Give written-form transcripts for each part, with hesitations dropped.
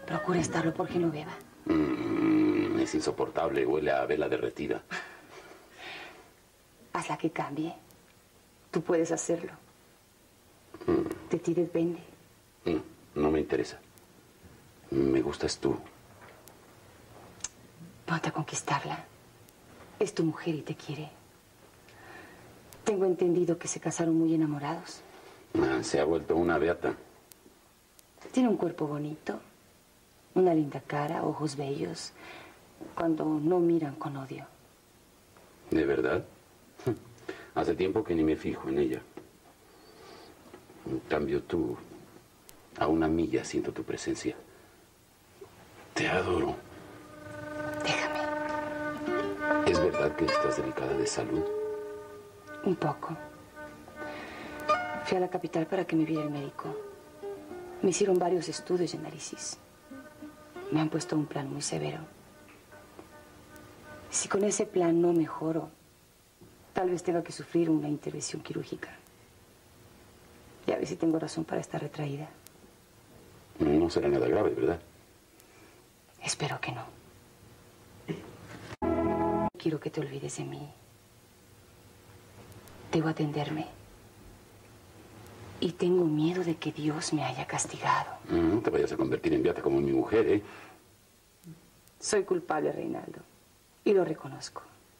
Procura estarlo porque no beba. Es insoportable, huele a vela derretida. Hazla que cambie. Tú puedes hacerlo. De ti depende. No me interesa. Me gustas tú. Ponte a conquistarla. Es tu mujer y te quiere. Tengo entendido que se casaron muy enamorados. Se ha vuelto una beata. Tiene un cuerpo bonito, una linda cara, ojos bellos, cuando no miran con odio. ¿De verdad? Hace tiempo que ni me fijo en ella. En cambio tú, a una milla siento tu presencia. Te adoro. Déjame. ¿Es verdad que estás delicada de salud? Un poco. Fui a la capital para que me viera el médico. Me hicieron varios estudios de análisis. Me han puesto un plan muy severo. Si con ese plan no mejoro, tal vez tenga que sufrir una intervención quirúrgica. Y a ver si tengo razón para estar retraída. No será nada grave, ¿verdad? Espero que no. Quiero que te olvides de mí. Debo atenderme. Y tengo miedo de que Dios me haya castigado. No te vayas a convertir en beata como mi mujer, ¿eh? Soy culpable, Reinaldo. Y lo reconozco.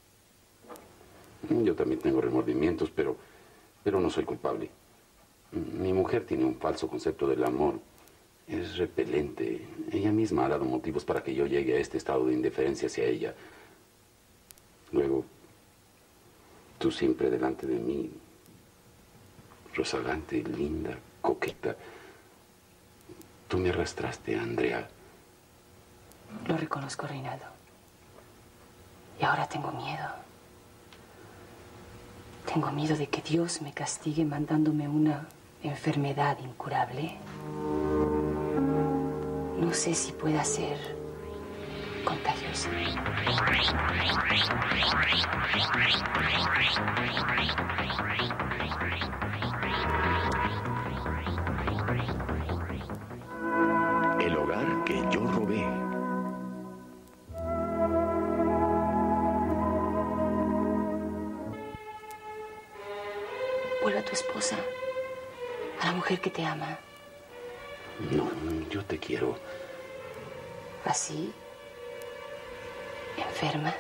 Yo también tengo remordimientos, pero no soy culpable. Mi mujer tiene un falso concepto del amor. Es repelente. Ella misma ha dado motivos para que yo llegue a este estado de indiferencia hacia ella. Luego, tú siempre delante de mí, rozagante, linda, coqueta. Tú me arrastraste, Andrea. Lo reconozco, Reinaldo. Y ahora tengo miedo. Tengo miedo de que Dios me castigue mandándome una enfermedad incurable. No sé si pueda ser contagiosa. El hogar que yo robé. Vuelve a tu esposa, a la mujer que te ama. No, yo te quiero. ¿Así? ¿Enferma?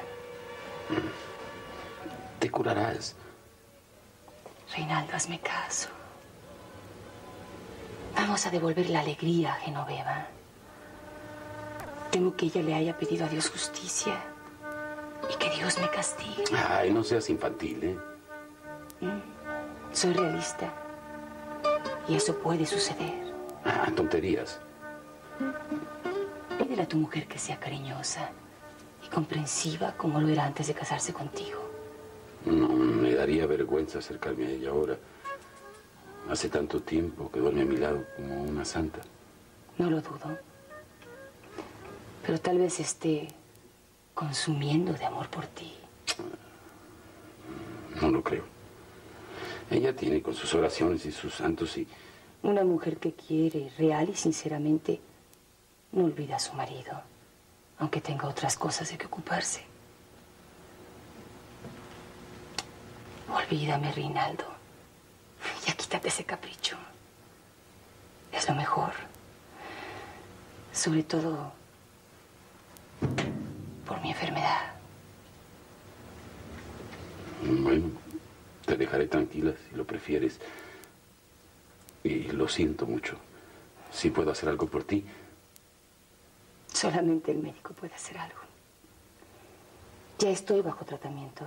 Te curarás. Reinaldo, hazme caso. Vamos a devolver la alegría a Genoveva. Temo que ella le haya pedido a Dios justicia y que Dios me castigue. Ay, no seas infantil, ¿eh? Soy realista y eso puede suceder. Tonterías. Pídele a tu mujer que sea cariñosa y comprensiva como lo era antes de casarse contigo. No, me daría vergüenza acercarme a ella ahora. Hace tanto tiempo que duerme a mi lado como una santa. No lo dudo. Pero tal vez esté consumiendo de amor por ti. No lo creo. Ella tiene con sus oraciones y sus santos y... Una mujer que quiere real y sinceramente no olvida a su marido, aunque tenga otras cosas de que ocuparse. Olvídame, Reinaldo. Ya quítate ese capricho. Es lo mejor. Sobre todo por mi enfermedad. Bueno, te dejaré tranquila si lo prefieres. Y lo siento mucho. Si puedo hacer algo por ti. Solamente el médico puede hacer algo. Ya estoy bajo tratamiento.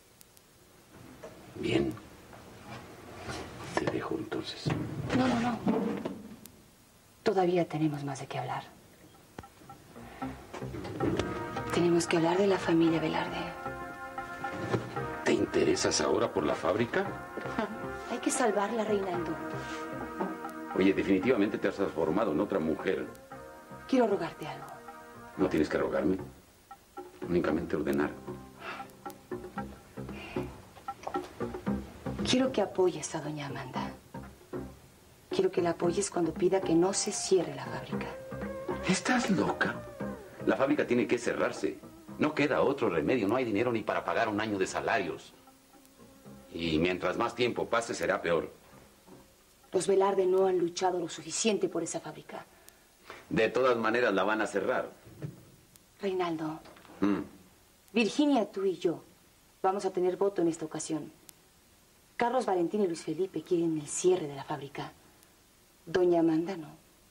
Bien. Te dejo entonces. No. Todavía tenemos más de qué hablar. Tenemos que hablar de la familia Velarde. ¿Te interesas ahora por la fábrica? Hay que salvarla, Reinaldo. Oye, definitivamente te has transformado en otra mujer. Quiero rogarte algo. No tienes que rogarme. Únicamente ordenar. Quiero que apoyes a doña Amanda. Quiero que la apoyes cuando pida que no se cierre la fábrica. ¿Estás loca? La fábrica tiene que cerrarse. No queda otro remedio. No hay dinero ni para pagar un año de salarios. Y mientras más tiempo pase, será peor. Los Velarde no han luchado lo suficiente por esa fábrica. De todas maneras, la van a cerrar. Reinaldo, Virginia, tú y yo vamos a tener voto en esta ocasión. Carlos Valentín y Luis Felipe quieren el cierre de la fábrica. Doña Amanda no.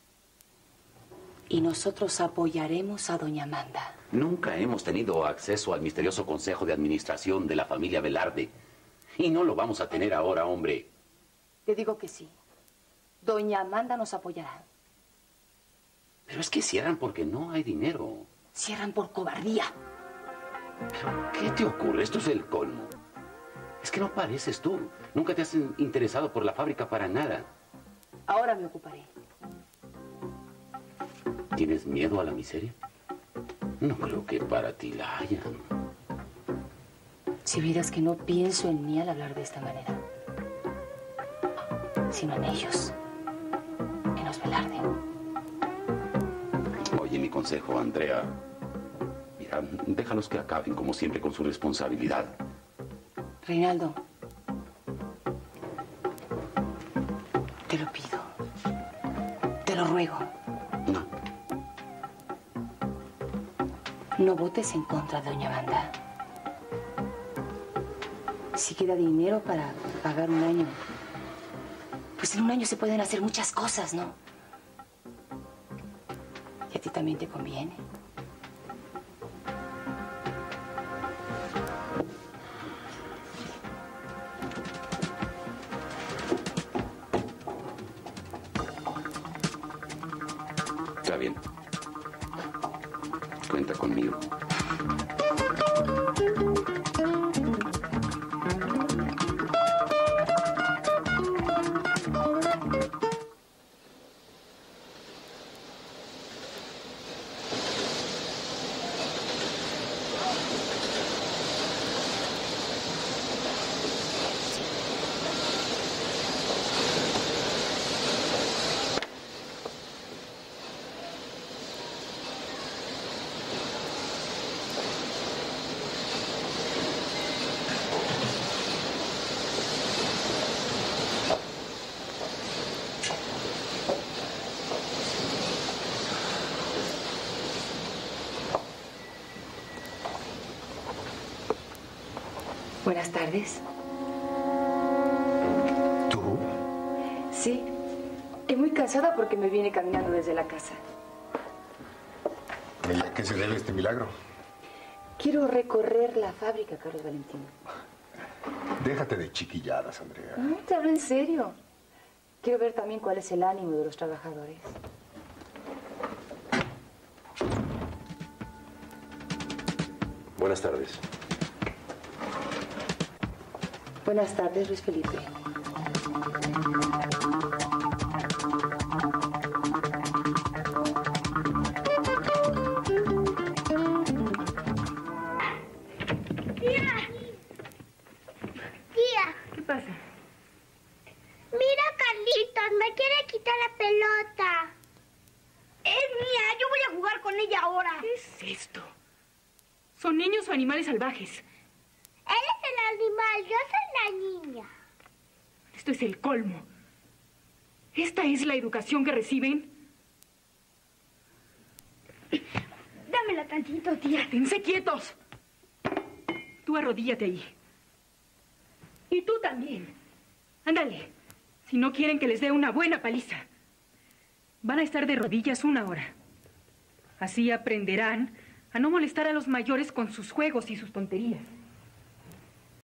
Y nosotros apoyaremos a Doña Amanda. Nunca hemos tenido acceso al misterioso consejo de administración de la familia Velarde. Y no lo vamos a tener ahora, hombre. Te digo que sí. Doña Amanda nos apoyará. Pero es que cierran porque no hay dinero. Cierran por cobardía. ¿Pero qué te ocurre? Esto es el colmo. Es que no pareces tú. Nunca te has interesado por la fábrica para nada. Ahora me ocuparé. ¿Tienes miedo a la miseria? No creo que para ti la haya. Si vieras que no pienso en mí al hablar de esta manera, sino en ellos, en los Velarde. Oye mi consejo, Andrea. Mira, déjalos que acaben como siempre con su responsabilidad. Reinaldo, te lo pido, te lo ruego. No. No votes en contra de Doña Amanda. Si queda dinero para pagar un año, pues en un año se pueden hacer muchas cosas, ¿no? Y a ti también te conviene. Está bien. Cuenta conmigo. Buenas tardes. ¿Tú? Sí. Y muy cansada porque me vine caminando desde la casa. ¿Y a qué se debe este milagro? Quiero recorrer la fábrica, Carlos Valentín. Déjate de chiquilladas, Andrea. No, te hablo en serio. Quiero ver también cuál es el ánimo de los trabajadores. Buenas tardes. Buenas tardes, Luis Felipe. Tía, ¿Qué pasa? mira a Carlitos, me quiere quitar la pelota. Es mía, yo voy a jugar con ella ahora. ¿Qué es esto? ¿Son niños o animales salvajes? Él es el animal, yo soy la niña. Esto es el colmo. ¿Esta es la educación que reciben? Dámela tantito, tía. ¡Tense quietos! Tú arrodíllate ahí. Y tú también. Ándale. Si no quieren que les dé una buena paliza. Van a estar de rodillas 1 hora. Así aprenderán a no molestar a los mayores con sus juegos y sus tonterías.